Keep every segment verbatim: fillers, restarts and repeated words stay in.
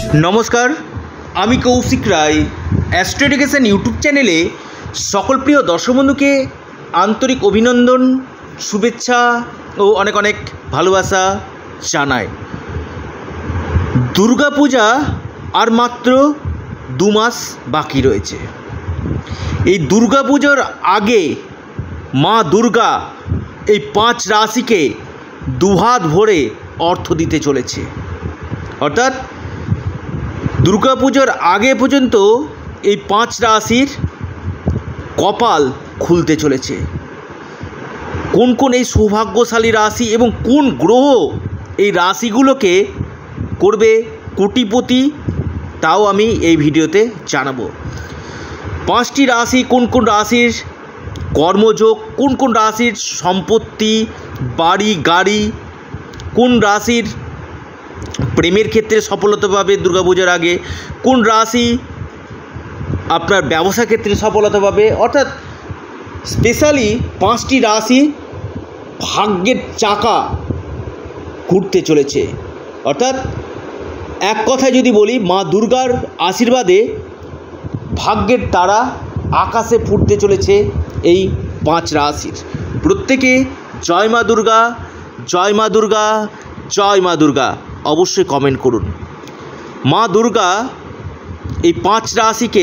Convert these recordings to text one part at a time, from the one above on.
নমস্কার, আমি Kaushik Roy astro education YouTube চ্যানেলে সকল প্রিয় দর্শক বন্ধুকে আন্তরিক অভিনন্দন, শুভেচ্ছা ও অনেক অনেক ভালোবাসা জানাই। দুর্গাপূজা আর মাত্র দু মাস বাকি রয়েছে। এই দুর্গাপূজার আগে মা দুর্গা এই পাঁচ রাশিকে দুহাত ভরে অর্থ দিতে চলেছে। অর্থাৎ দুর্গাপূজার আগে পর্যন্ত এই পাঁচ রাশির কপাল খুলতে চলেছে। কোন কোন এই সৌভাগ্যশালী রাশি এবং কোন গ্রহ এই রাশিগুলোকে করবে কোটিপতি, তাও আমি এই ভিডিওতে জানাবো। পাঁচটি রাশি, কোন কোন রাশির কর্মযোগ, কোন কোন রাশির সম্পত্তি, বাড়ি গাড়ি, কোন রাশির প্রেমের ক্ষেত্রে সফলতা পাবে দুর্গাপূজার আগে, কোন রাশি আপনার ব্যবসা ক্ষেত্রে সফলতা পাবে। অর্থাৎ স্পেশালি পাঁচটি রাশি ভাগ্যের চাকা ঘুরতে চলেছে। অর্থাৎ এক কথায় যদি বলি, মা দুর্গার আশীর্বাদে ভাগ্যের তারা আকাশে ফুটতে চলেছে এই পাঁচ রাশির। প্রত্যেকে জয় মা দুর্গা, জয় মা দুর্গা, জয় মা দুর্গা অবশ্যই কমেন্ট করুন। মা দুর্গা এই পাঁচ রাশিকে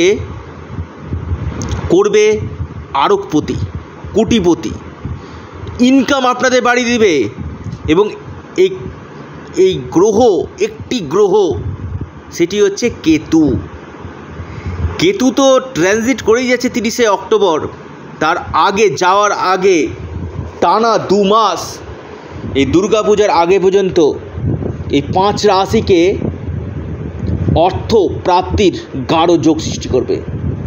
করবে আরোগপতি, কোটিপতি, ইনকাম আপনাদের বাড়িয়ে দিবে। এবং এই এই গ্রহ, একটি গ্রহ, সেটি হচ্ছে কেতু। কেতু তো ট্রানজিট করেই যাচ্ছে তিরিশে অক্টোবর। তার আগে যাওয়ার আগে টানা দু মাস এই দুর্গাপূজার আগে পর্যন্ত এই পাঁচ রাশিকে অর্থ প্রাপ্তির গাঢ় যোগ সৃষ্টি করবে।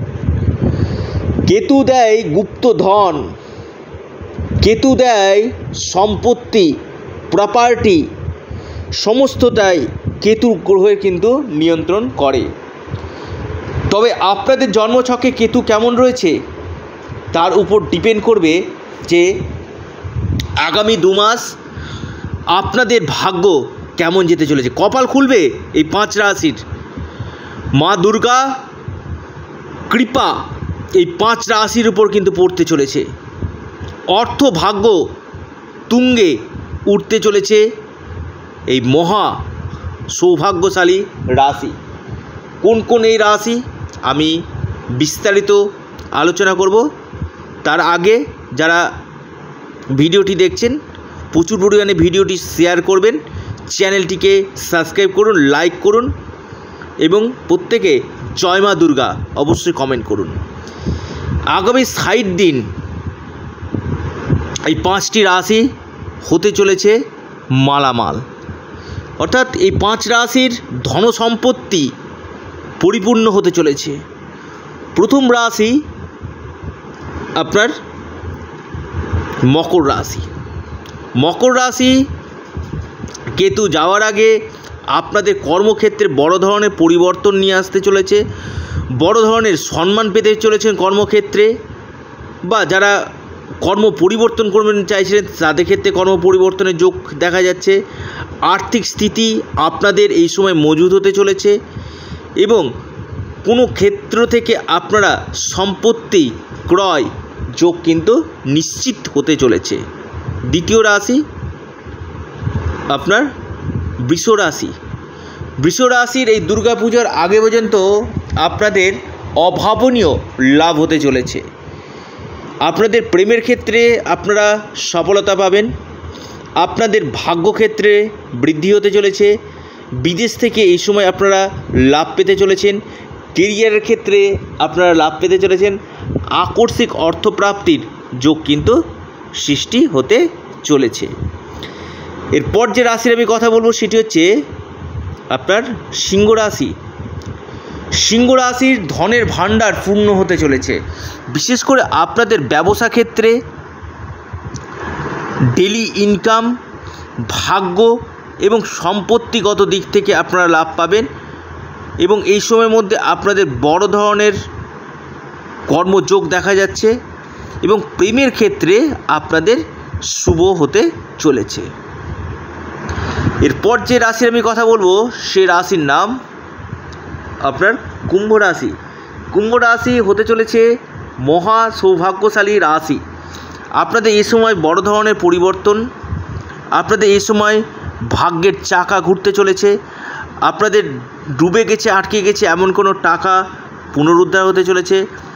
কেতু দেয় গুপ্ত ধন, কেতু দেয় সম্পত্তি, প্রপার্টি, সমস্তটাই কেতু গ্রহের কিন্তু নিয়ন্ত্রণ করে। তবে আপনাদের জন্মছকে কেতু কেমন রয়েছে তার উপর ডিপেন্ড করবে যে আগামী দু মাস আপনাদের ভাগ্য কেমন যেতে চলেছে। কপাল খুলবে এই পাঁচ রাশির। মা দুর্গা কৃপা এই পাঁচ রাশির উপর কিন্তু পড়তে চলেছে। অর্থ ভাগ্য তুঙ্গে উঠতে চলেছে এই মহা সৌভাগ্যশালী রাশি। কোন কোন এই রাশি আমি বিস্তারিত আলোচনা করব। তার আগে যারা ভিডিওটি দেখছেন প্রচুর পরিমাণে ভিডিওটি শেয়ার করবেন, চ্যানেলটিকে সাবস্ক্রাইব করুন, লাইক করুন এবং প্রত্যেকে জয় মা দুর্গা অবশ্যই কমেন্ট করুন। আগামী ষাট দিন এই পাঁচটি রাশি হতে চলেছে মালামাল। অর্থাৎ এই পাঁচ রাশির ধন সম্পত্তি পরিপূর্ণ হতে চলেছে। প্রথম রাশি আপনার মকর রাশি। মকর রাশি কেতু যাওয়ার আগে আপনাদের কর্মক্ষেত্রে বড় ধরনের পরিবর্তন নিয়ে আসতে চলেছে। বড় ধরনের সম্মান পেতে চলেছেন কর্মক্ষেত্রে, বা যারা কর্ম পরিবর্তন করবেন চাইছিলেন তাদের ক্ষেত্রে কর্ম পরিবর্তনের যোগ দেখা যাচ্ছে। আর্থিক স্থিতি আপনাদের এই সময় মজবুত হতে চলেছে এবং কোনো ক্ষেত্র থেকে আপনারা সম্পত্তি ক্রয় যোগ কিন্তু নিশ্চিত হতে চলেছে। দ্বিতীয় রাশি আপনার বৃষ রাশি। বৃষ রাশির এই দুর্গাপূজার আগে পর্যন্ত আপনাদের অভাবনীয় লাভ হতে চলেছে। আপনাদের প্রেমের ক্ষেত্রে আপনারা সফলতা পাবেন, আপনাদের ভাগ্যক্ষেত্রে বৃদ্ধি হতে চলেছে। বিদেশ থেকে এই সময় আপনারা লাভ পেতে চলেছেন। কেরিয়ারের ক্ষেত্রে আপনারা লাভ পেতে চলেছেন। আকস্মিক অর্থপ্রাপ্তির যোগ কিন্তু সৃষ্টি হতে চলেছে। এরপর যে রাশির আমি কথা বলবো সেটি হচ্ছে আপনার সিংহ রাশি। সিংহ রাশির ধনের ভাণ্ডার পূর্ণ হতে চলেছে। বিশেষ করে আপনাদের ব্যবসা ক্ষেত্রে ডেলি ইনকাম, ভাগ্য এবং সম্পত্তিগত দিক থেকে আপনারা লাভ পাবেন এবং এই সময়ের মধ্যে আপনাদের বড় ধরনের কর্মযোগ দেখা যাচ্ছে এবং প্রেমের ক্ষেত্রে আপনাদের শুভ হতে চলেছে। এরপর যে রাশির আমি কথা বলবো সে রাশির নাম আপনার কুম্ভ রাশি। কুম্ভ রাশি হতে চলেছে মহা সৌভাগ্যশালী রাশি। আপনাদের এই সময় বড় ধরনের পরিবর্তন, আপনাদের এই সময় ভাগ্যের চাকা ঘুরতে চলেছে। আপনাদের ডুবে গেছে, আটকে গেছে এমন কোনো টাকা পুনরুদ্ধার হতে চলেছে।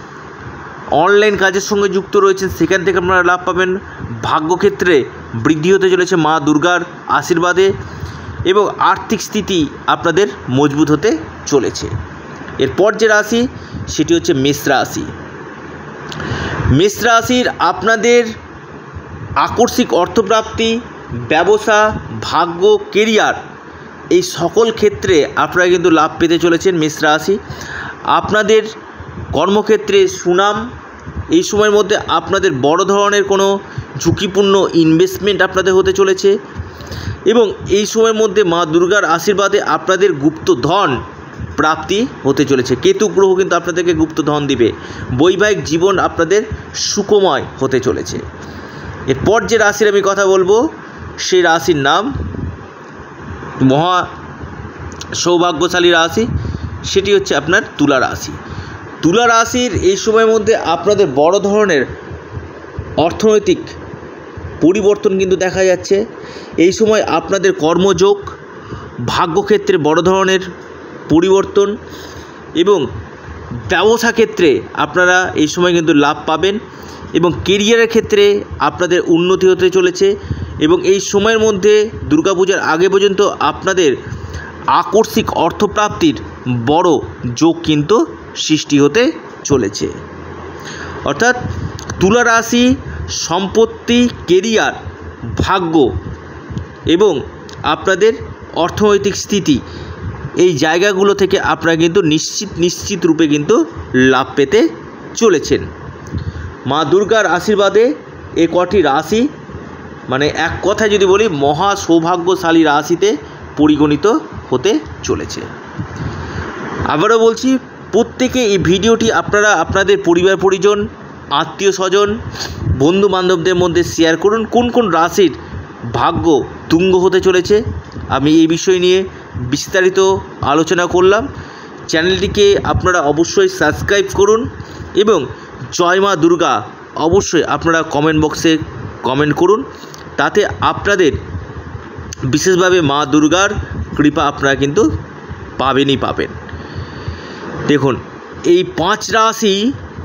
অনলাইন কাজের সঙ্গে যুক্ত রয়েছেন, সেখান থেকে আপনারা লাভ পাবেন। ভাগ্যক্ষেত্রে বৃদ্ধি হতে চলেছে মা দুর্গার আশীর্বাদে, এবং আর্থিক স্থিতি আপনাদের মজবুত হতে চলেছে। এরপর যে রাশি সেটি হচ্ছে মেষ রাশি। মেষ রাশির আপনাদের আকস্মিক অর্থপ্রাপ্তি, ব্যবসা, ভাগ্য, কেরিয়ার এই সকল ক্ষেত্রে আপনারা কিন্তু লাভ পেতে চলেছেন। মেষ রাশি আপনাদের কর্মক্ষেত্রে সুনাম, এই সময়ের মধ্যে আপনাদের বড় ধরনের কোনো ঝুঁকিপূর্ণ ইনভেস্টমেন্ট আপনাদের হতে চলেছে, এবং এই সময়ের মধ্যে মা দুর্গার আশীর্বাদে আপনাদের গুপ্ত ধন প্রাপ্তি হতে চলেছে। কেতু গ্রহ কিন্তু আপনাদেরকে গুপ্ত ধন দিবে। বৈবাহিক জীবন আপনাদের সুখময় হতে চলেছে। এরপর যে রাশির আমি কথা বলবো সেই রাশির নাম মহা সৌভাগ্যশালী রাশি, সেটি হচ্ছে আপনার তুলা রাশি। তুলা রাশির এই সময়ের মধ্যে আপনাদের বড় ধরনের অর্থনৈতিক পরিবর্তন কিন্তু দেখা যাচ্ছে। এই সময় আপনাদের কর্মযোগ, ভাগ্যক্ষেত্রে বড় ধরনের পরিবর্তন, এবং ব্যবসা ক্ষেত্রে আপনারা এই সময় কিন্তু লাভ পাবেন, এবং কেরিয়ারের ক্ষেত্রে আপনাদের উন্নতি হতে চলেছে। এবং এই সময়ের মধ্যে দুর্গাপূজার আগে পর্যন্ত আপনাদের আকস্মিক অর্থপ্রাপ্তির বড় যোগ কিন্তু সৃষ্টি হতে চলেছে। অর্থাৎ তুলা রাশি সম্পত্তি, কেরিয়ার, ভাগ্য এবং আপনাদের অর্থনৈতিক স্থিতি এই জায়গাগুলো থেকে আপনারা কিন্তু নিশ্চিত নিশ্চিত রূপে কিন্তু লাভ পেতে চলেছেন। মা দুর্গার আশীর্বাদে এ কটি রাশি, মানে এক কথায় যদি বলি মহা সৌভাগ্যশালী রাশিতে পরিগণিত হতে চলেছে। আবারও বলছি, প্রত্যেকে এই ভিডিওটি আপনারা আপনাদের পরিবার পরিজন, আত্মীয় স্বজন, বন্ধু বান্ধবদের মধ্যে শেয়ার করুন। কোন কোন রাশির ভাগ্য তুঙ্গ হতে চলেছে আমি এই বিষয় নিয়ে বিস্তারিত আলোচনা করলাম। চ্যানেলটিকে আপনারা অবশ্যই সাবস্ক্রাইব করুন, এবং জয় মা দুর্গা অবশ্যই আপনারা কমেন্ট বক্সে কমেন্ট করুন। তাতে আপনাদের বিশেষভাবে মা দুর্গার কৃপা আপনারা কিন্তু পাবেনই পাবেন। দেখুন, এই পাঁচ রাশি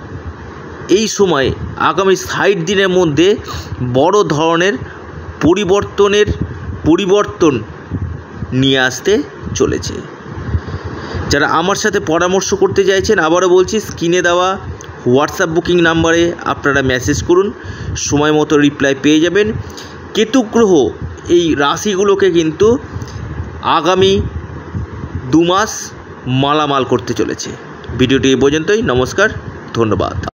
এই সময় আগামী ষাট দিনের মধ্যে বড় ধরনের পরিবর্তনের পরিবর্তন নিয়ে আসতে চলেছে। যারা আমার সাথে পরামর্শ করতে চাইছেন, আবারও বলছি, স্ক্রিনে দেওয়া হোয়াটসঅ্যাপ বুকিং নাম্বারে আপনারা মেসেজ করুন, সময় মতো রিপ্লাই পেয়ে যাবেন। কেতু গ্রহ এই রাশিগুলোকে কিন্তু আগামী দু মাস মালামাল করতে চলেছে। ভিডিওটি এই পর্যন্তই। নমস্কার, ধন্যবাদ।